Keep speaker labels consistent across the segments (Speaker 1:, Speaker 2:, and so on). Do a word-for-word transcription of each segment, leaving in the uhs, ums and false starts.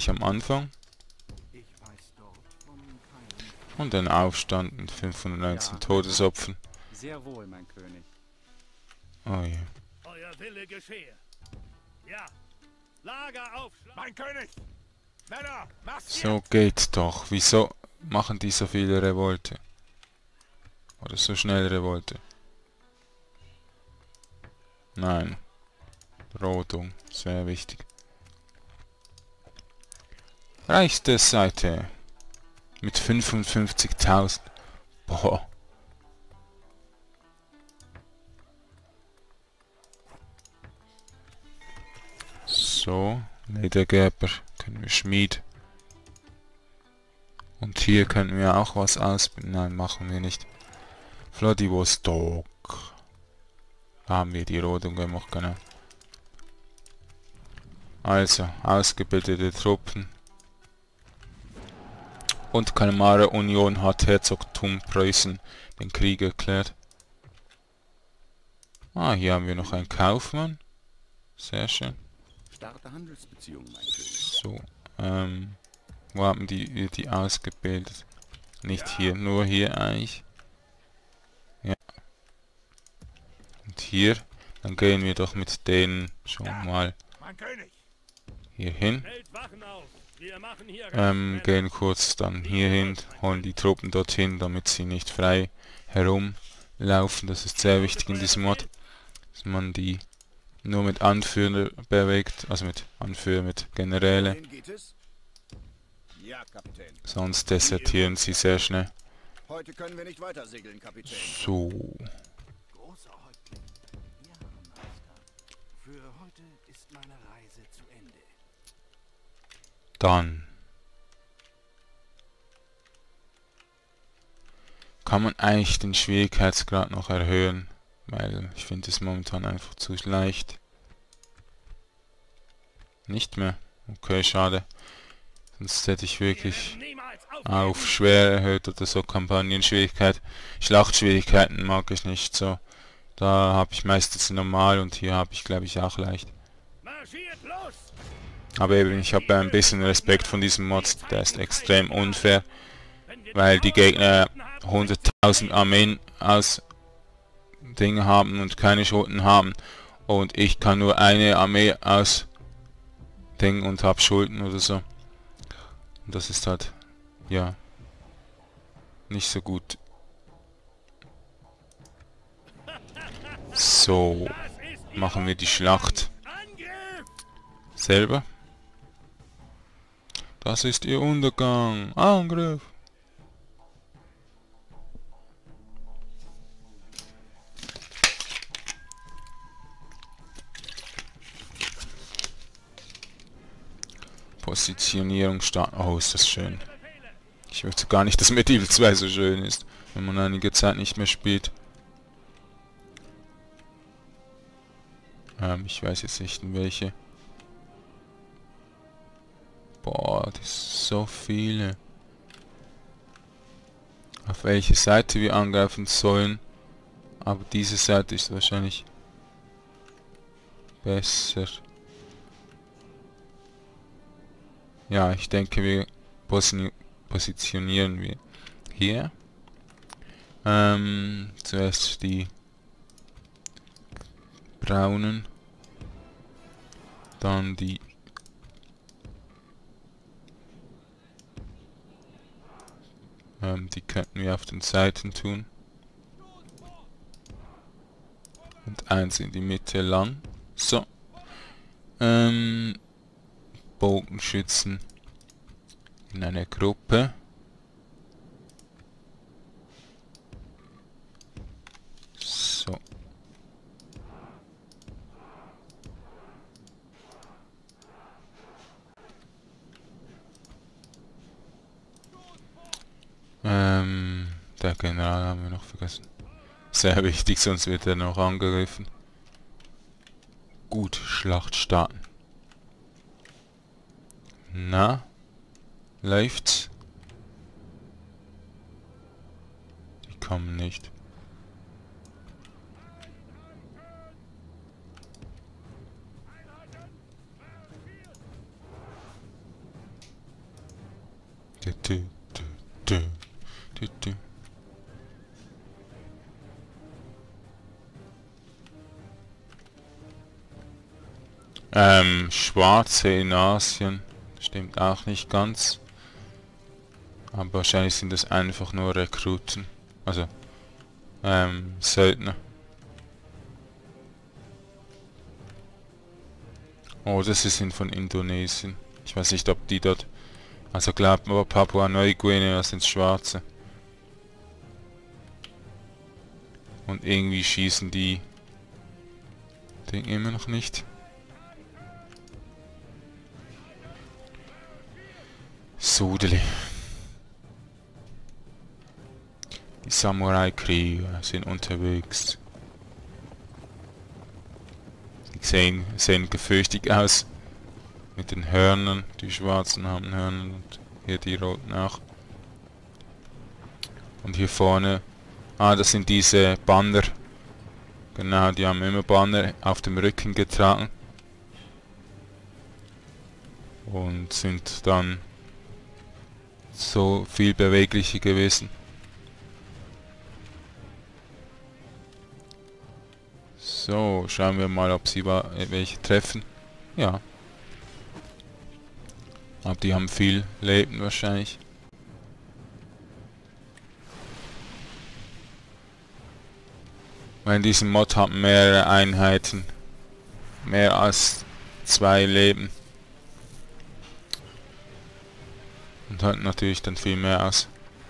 Speaker 1: gleich am Anfang. Und ein Aufstand mit fünfhundertneunzehn Todesopfern.
Speaker 2: Sehr wohl, mein König.
Speaker 1: Oh je.
Speaker 3: Euer Wille geschehe. Ja. Lager auf. Mein König. Männer,
Speaker 1: So geht's doch. Wieso machen die so viele Revolte? Oder so schnell Revolte? Nein. Rodung. Sehr wichtig. Reichste Seite. Mit fünfundfünfzigtausend. Boah. So. Ledergerber. Können wir Schmied. Und hier können wir auch was ausbilden. Nein, machen wir nicht. Vladivostok. Da haben wir die Rodung gemacht, genau. Also, ausgebildete Truppen. Und Kalmare Union hat Herzogtum Preußen den Krieg erklärt. Ah, hier haben wir noch einen Kaufmann. Sehr schön.
Speaker 4: Starte Handelsbeziehungen, mein König.
Speaker 1: So, ähm, wo haben die die ausgebildet? Nicht hier, nur hier eigentlich. Ja. Und hier, dann gehen wir doch mit denen schon mal hier hin. Ähm, gehen kurz dann hier hin, holen die Truppen dorthin, damit sie nicht frei herumlaufen. Das ist sehr wichtig in diesem Mod, dass man die nur mit Anführer bewegt, also mit Anführer, mit Generäle. Sonst desertieren sie sehr schnell.
Speaker 4: Heute können wir nicht weiter segeln, Kapitän.
Speaker 1: So.
Speaker 3: Großer Häuptling. Ja, Meister. Für heute ist meine Reise zu Ende.
Speaker 1: Dann kann man eigentlich den Schwierigkeitsgrad noch erhöhen, weil ich finde es momentan einfach zu leicht. Nicht mehr. Okay, schade. Sonst hätte ich wirklich auf schwer erhöht oder so Kampagnenschwierigkeit. Schlachtschwierigkeiten mag ich nicht so. Da habe ich meistens normal und hier habe ich glaube ich auch leicht. Aber eben, ich habe ein bisschen Respekt von diesem Mod, der ist extrem unfair, weil die Gegner hunderttausend Armeen aus Dinge haben und keine Schulden haben und ich kann nur eine Armee aus Ding und habe Schulden oder so. Und das ist halt, ja, nicht so gut. So, machen wir die Schlacht selber. Das ist ihr Untergang. Angriff! Positionierung starten. Oh, ist das schön. Ich möchte gar nicht, dass Medieval zwei so schön ist, wenn man einige Zeit nicht mehr spielt. Ähm, ich weiß jetzt nicht in welche. Boah, das sind so viele. Auf welche Seite wir angreifen sollen. Aber diese Seite ist wahrscheinlich besser. Ja, ich denke, wir posi positionieren wir hier. Ähm, zuerst die braunen, dann die ähm, die könnten wir auf den Seiten tun und eins in die Mitte lang. So, ähm, Bogenschützen in einer Gruppe. So. Ähm, der General haben wir noch vergessen. Sehr wichtig, sonst wird er noch angegriffen. Gut, Schlacht starten. Na? Läuft's? Die kommen nicht. Du, du, du, du, du. Ähm, Schwarze in Asien. Stimmt auch nicht ganz. Aber wahrscheinlich sind das einfach nur Rekruten. Also, ähm, Söldner. Oh, das sind von Indonesien. Ich weiß nicht, ob die dort... Also glaubt man, Papua-Neuguinea sind Schwarze. Und irgendwie schießen die... Ding immer noch nicht. Sudeli. Die Samurai-Krieger sind unterwegs. Die sehen, sehen gefürchtig aus. Mit den Hörnern. Die Schwarzen haben Hörner und hier die Roten auch. Und hier vorne... Ah, das sind diese Banner. Genau, die haben immer Banner auf dem Rücken getragen. Und sind dann so viel beweglicher gewesen. So, schauen wir mal, ob sie welche treffen. Ja. Aber die haben viel Leben wahrscheinlich. Weil in diesem Mod haben mehrere Einheiten. Mehr als zwei Leben. Und halt natürlich dann viel mehr aus.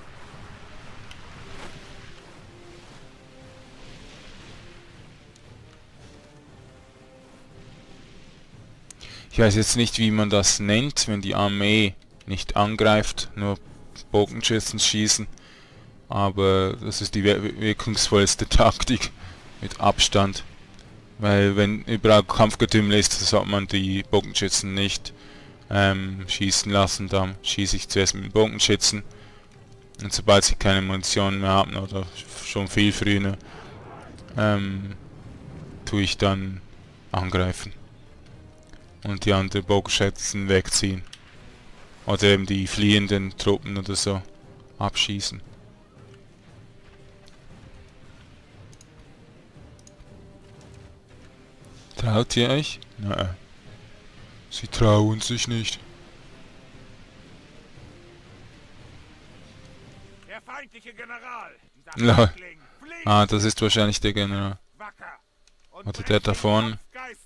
Speaker 1: Ich weiß jetzt nicht, wie man das nennt, wenn die Armee nicht angreift, nur Bogenschützen schießen. Aber das ist die wirkungsvollste Taktik mit Abstand. Weil wenn überall Kampfgetümmel ist, sollte man die Bogenschützen nicht ähm, schießen lassen. Dann schieße ich zuerst mit den Bogenschützen. Und sobald sie keine Munition mehr haben oder schon viel früher, ähm, tue ich dann angreifen. Und die anderen Bogenschützen wegziehen. Oder eben die fliehenden Truppen oder so abschießen. Traut ihr euch? Nein. Sie trauen sich nicht.
Speaker 3: Der feindliche General.
Speaker 1: Ja. Ah, das ist wahrscheinlich der General. Oder der da vorne.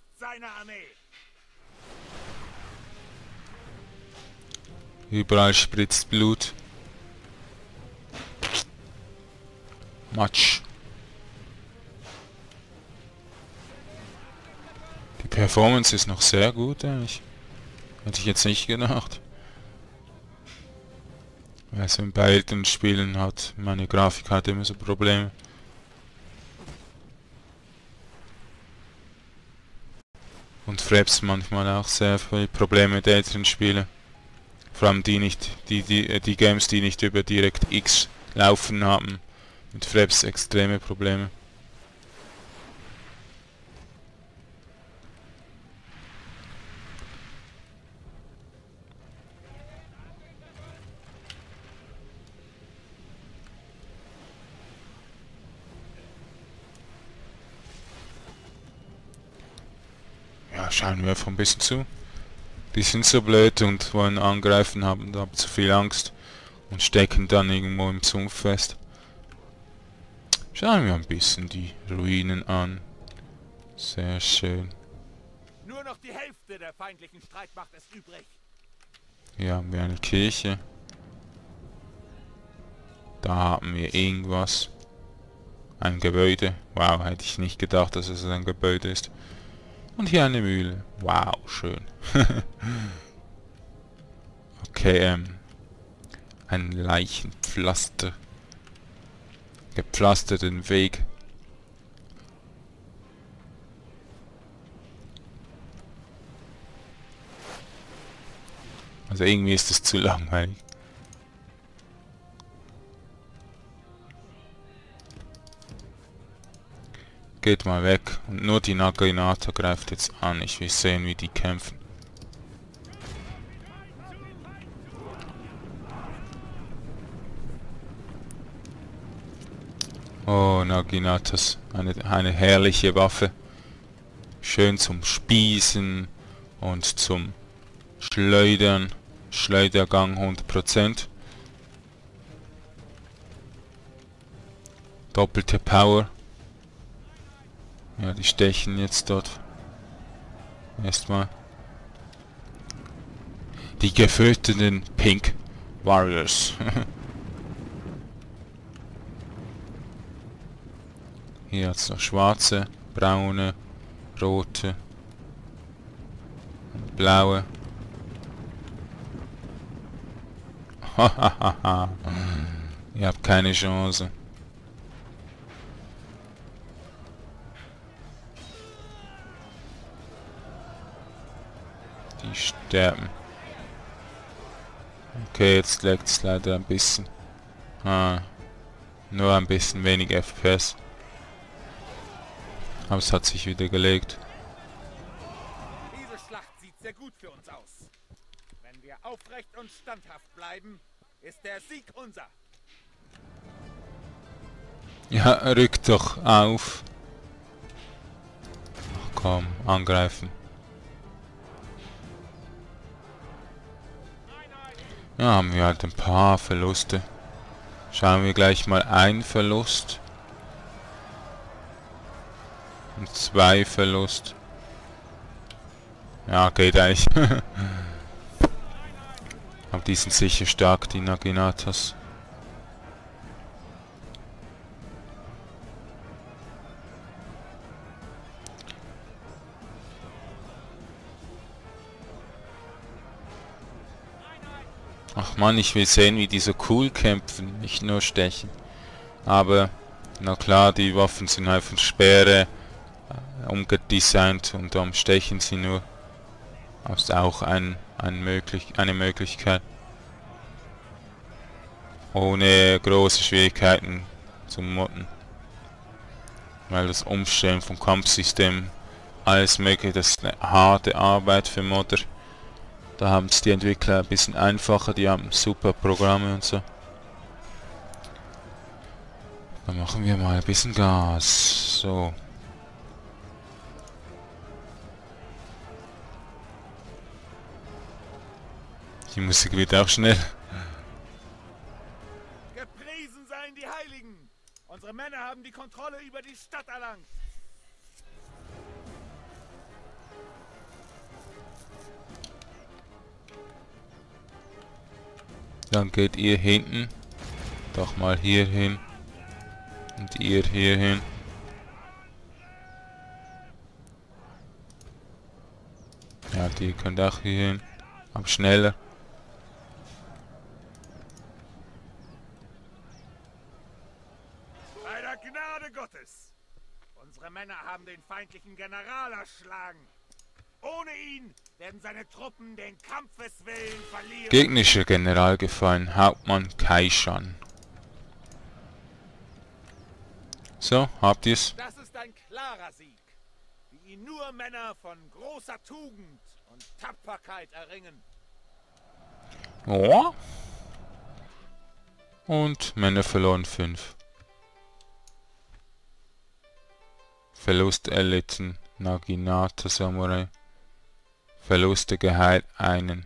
Speaker 1: Überall spritzt Blut. Matsch. Die Performance ist noch sehr gut eigentlich. Hätte ich jetzt nicht gedacht. Weil so in beiden Spielen hat meine Grafik hat immer so Probleme. Und Fraps manchmal auch sehr viele Probleme mit älteren Spielen. Vor allem die nicht, die, die, die Games, die nicht über DirectX laufen haben, mit Fraps extreme Probleme. Ja, schauen wir einfach ein bisschen zu. Die sind so blöd und wollen angreifen, haben da zu viel Angst und stecken dann irgendwo im Sumpf fest. Schauen wir ein bisschen die Ruinen an. Sehr schön.
Speaker 3: Nur noch die Hälfte der feindlichen Streitmacht ist übrig.
Speaker 1: Hier haben wir eine Kirche. Da haben wir irgendwas. Ein Gebäude. Wow, hätte ich nicht gedacht, dass es ein Gebäude ist. Und hier eine Mühle. Wow, schön. Okay, ähm. Ein Leichenpflaster. Gepflasterten Weg. Also irgendwie ist es zu langweilig. Geht mal weg. Und nur die Naginata greift jetzt an. Ich will sehen, wie die kämpfen. Oh, Naginatas. Eine, eine herrliche Waffe. Schön zum Spießen und zum Schleudern. Schleudergang hundert Prozent. Doppelte Power. Ja, die stechen jetzt dort. Erstmal. Die gefütterten Pink Warriors. Hier hat es noch schwarze, braune, rote und blaue. Hahaha. Ihr habt keine Chance. Die sterben. Okay, jetzt leckt es leider ein bisschen. Ah, nur ein bisschen wenig F P S. Aber es hat sich wieder gelegt.
Speaker 3: Diese Schlacht sieht sehr gut für uns aus. Wenn wir aufrecht und standhaft bleiben, ist der Sieg unser.
Speaker 1: Ja, rückt doch auf. Ach komm, angreifen. Ja, haben wir halt ein paar Verluste. Schauen wir gleich mal ein Verlust. Und zwei Verlust. Ja, geht eigentlich. Aber die sind sicher stark, die Naginatas. Ach man, ich will sehen, wie die so cool kämpfen, nicht nur stechen. Aber, na klar, die Waffen sind halt von Speere äh, umgedesignt und darum stechen sie nur. Das ist auch ein, ein möglich, eine Möglichkeit. Ohne große Schwierigkeiten zu modden. Weil das Umstellen vom Kampfsystem, alles mögliche, das ist eine harte Arbeit für Modder. Da haben es die Entwickler ein bisschen einfacher, die haben super Programme und so. Dann machen wir mal ein bisschen Gas. So. Die Musik wird auch schnell.
Speaker 3: Gepriesen seien die Heiligen! Unsere Männer haben die Kontrolle über die Stadt erlangt.
Speaker 1: Dann geht ihr hinten doch mal hier hin und ihr hier hin. Ja, die könnt auch hier hin, aber schneller.
Speaker 3: Bei der Gnade Gottes! Unsere Männer haben den feindlichen General erschlagen. Ohne ihn werden seine Truppen den Kampfeswillen verlieren.
Speaker 1: Gegnerischer General gefallen, Hauptmann Kaishan. So, habt ihr's?
Speaker 3: Das ist ein klarer Sieg, wie ihn nur Männer von großer Tugend und Tapferkeit erringen.
Speaker 1: Oh. Und Männer verloren fünf. Verlust erlitten, Naginata Samurai. Verluste geheilt, einen.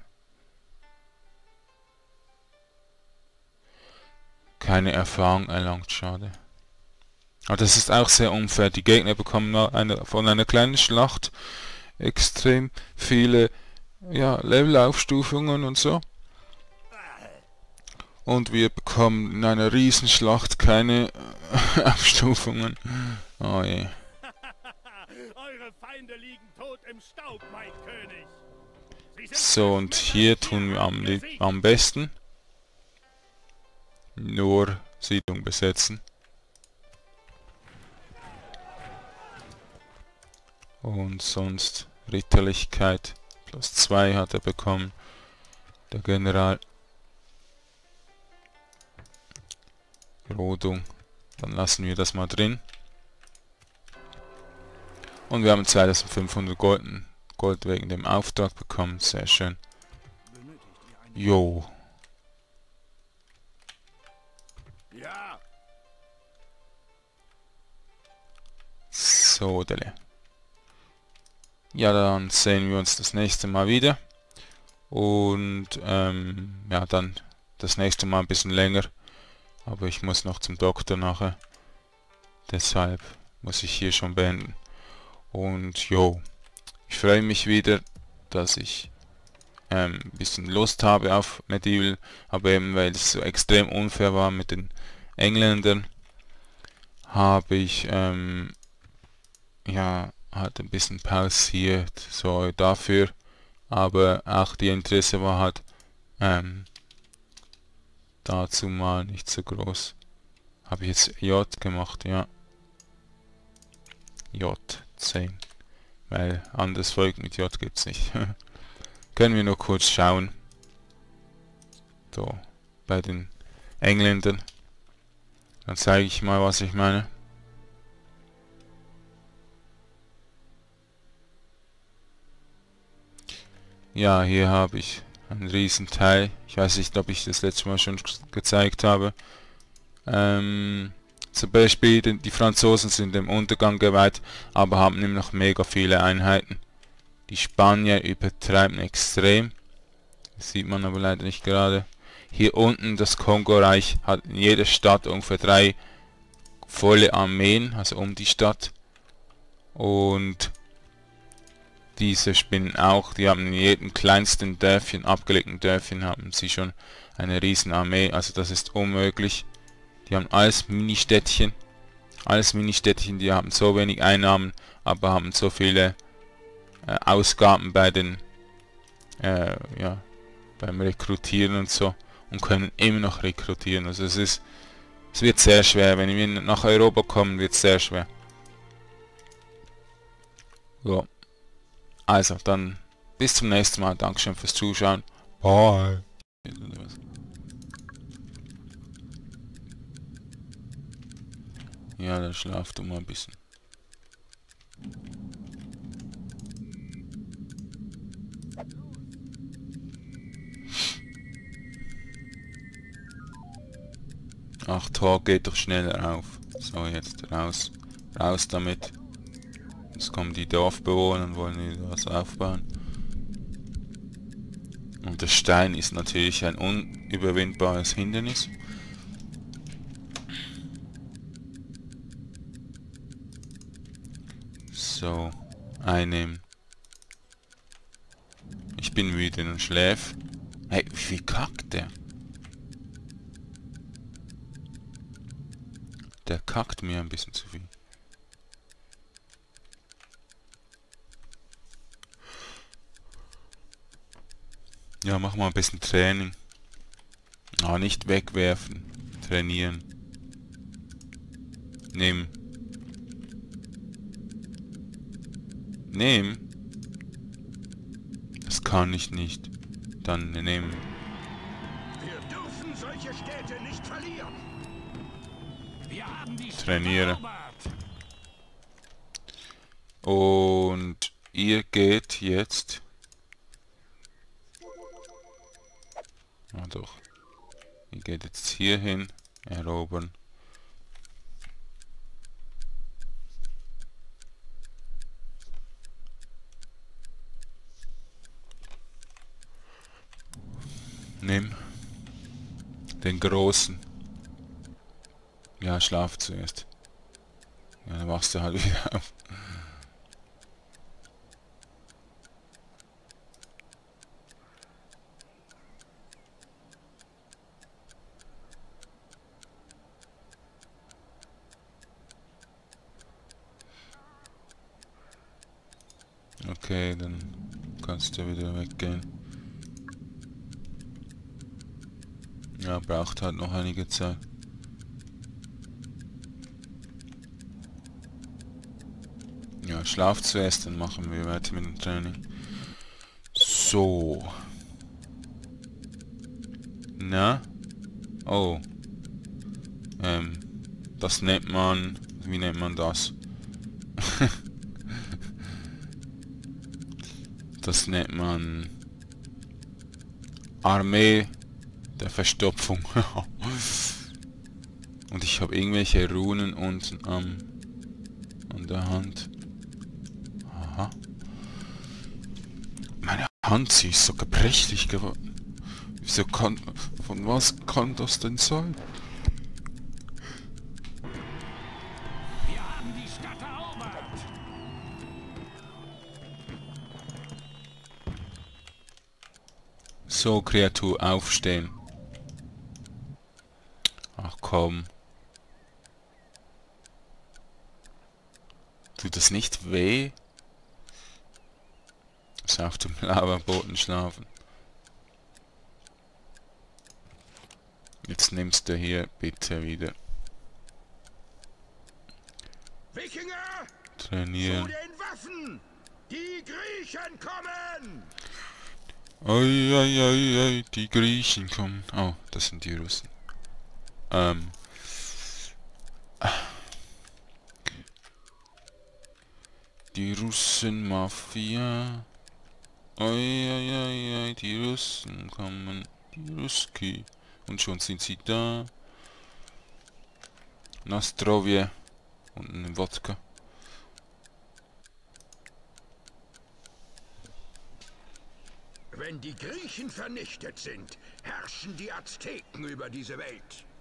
Speaker 1: Keine Erfahrung erlangt, schade. Aber das ist auch sehr unfair. Die Gegner bekommen eine, von einer kleinen Schlacht extrem viele ja, Levelaufstufungen und so. Und wir bekommen in einer Riesenschlacht keine Aufstufungen. Oh je.
Speaker 3: Eure Feinde liegen tot im Staub, mein König.
Speaker 1: So, und hier tun wir am, am besten nur Siedlung besetzen. Und sonst Ritterlichkeit plus zwei hat er bekommen, der General. Rodung, dann lassen wir das mal drin. Und wir haben zweitausendfünfhundert Gold, Gold wegen dem Auftrag bekommen, sehr schön. Jo.
Speaker 3: Ja.
Speaker 1: So, Dele. Ja, dann sehen wir uns das nächste Mal wieder. Und ähm, ja, dann das nächste Mal ein bisschen länger. Aber ich muss noch zum Doktor nachher. Deshalb muss ich hier schon beenden. Und jo, ich freue mich wieder, dass ich ähm, ein bisschen Lust habe auf Medieval. Aber eben weil es so extrem unfair war mit den Engländern, habe ich ähm, ja halt ein bisschen pausiert. So dafür. Aber auch die Interesse war halt ähm, dazu mal nicht so groß. Habe ich jetzt J gemacht, ja. J zehn. Weil anderes Volk mit J gibt's nicht. Können wir nur kurz schauen. So, bei den Engländern. Dann zeige ich mal, was ich meine. Ja, hier habe ich einen riesen Teil. Ich weiß nicht, ob ich das letzte Mal schon gezeigt habe. Ähm, zum Beispiel die, die Franzosen sind dem Untergang geweiht, aber haben immer noch mega viele Einheiten. Die Spanier übertreiben extrem. Das sieht man aber leider nicht gerade. Hier unten das Kongo-Reich hat in jeder Stadt ungefähr drei volle Armeen, also um die Stadt. Und diese spinnen auch, die haben in jedem kleinsten Dörfchen, abgelegten Dörfchen, haben sie schon eine riesen Armee, also das ist unmöglich. Die haben alles Mini-Städtchen, alles Mini-Städtchen, die haben so wenig Einnahmen, aber haben so viele äh, Ausgaben bei den, äh, ja, beim Rekrutieren und so und können immer noch rekrutieren. Also es ist, es wird sehr schwer, wenn wir nach Europa kommen, wird es sehr schwer. So. Also, dann bis zum nächsten Mal. Dankeschön fürs Zuschauen. Bye. Ja, dann schlaf du mal ein bisschen. Ach, Tor geht doch schneller auf. So, jetzt raus. Raus damit. Jetzt kommen die Dorfbewohner und wollen wieder was aufbauen. Und der Stein ist natürlich ein unüberwindbares Hindernis. So, einnehmen. Ich bin müde und schläf. Hey, wie kackt der? Der kackt mir ein bisschen zu viel. Ja, mach mal ein bisschen Training. Ah, nicht wegwerfen. Trainieren. Nehmen. Nehmen? Das kann ich nicht. Dann nehmen.
Speaker 3: Wir dürfen solche Städte nicht verlieren. Wir haben die
Speaker 1: Trainiere. Und ihr geht jetzt... Ah, doch. Ihr geht jetzt hier hin, erobern. Nimm den Großen. Ja, schlaf zuerst. Ja, dann wachst du halt wieder auf. Okay, dann kannst du wieder weggehen. Ja, braucht halt noch einige Zeit. Ja, schlaf zuerst, dann machen wir weiter mit dem Training. So. Na? Oh. Ähm, das nennt man... Wie nennt man das? Das nennt man... Armee der Verstopfung. Und ich habe irgendwelche Runen unten am... an der Hand. Aha. Meine Hand, sie ist so gebrechlich geworden. Wieso kann... Von was kann das denn sein?
Speaker 3: Wir haben die Stadt erobert.
Speaker 1: So, Kreatur, aufstehen. Ach komm. Tut das nicht weh? Also auf dem Lavaboden schlafen. Jetzt nimmst du hier bitte wieder
Speaker 3: Wikinger! Zu
Speaker 1: trainieren.
Speaker 3: den Waffen! Die Griechen kommen!
Speaker 1: Oi, oi, oi, oi, die Griechen kommen. Oh, das sind die Russen. Ähm. Die Russen-Mafia. Oi, oi, oi, oi, die Russen kommen. Die Ruski. Und schon sind sie da. Nastrovje. Und eine Wodka.
Speaker 3: Wenn die Griechen vernichtet sind, herrschen die Azteken über diese Welt.